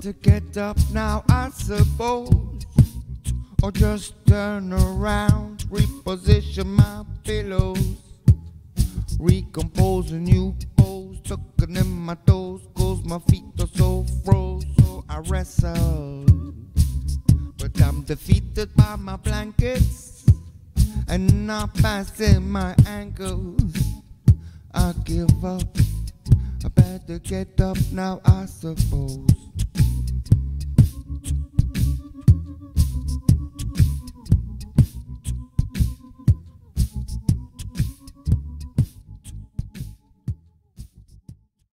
To get up now, I suppose, or just turn around, reposition my pillows, recompose a new pose, tucking in my toes, cause my feet are so froze, so I wrestle. But I'm defeated by my blankets and not passing my ankles. I give up, I better get up now, I suppose.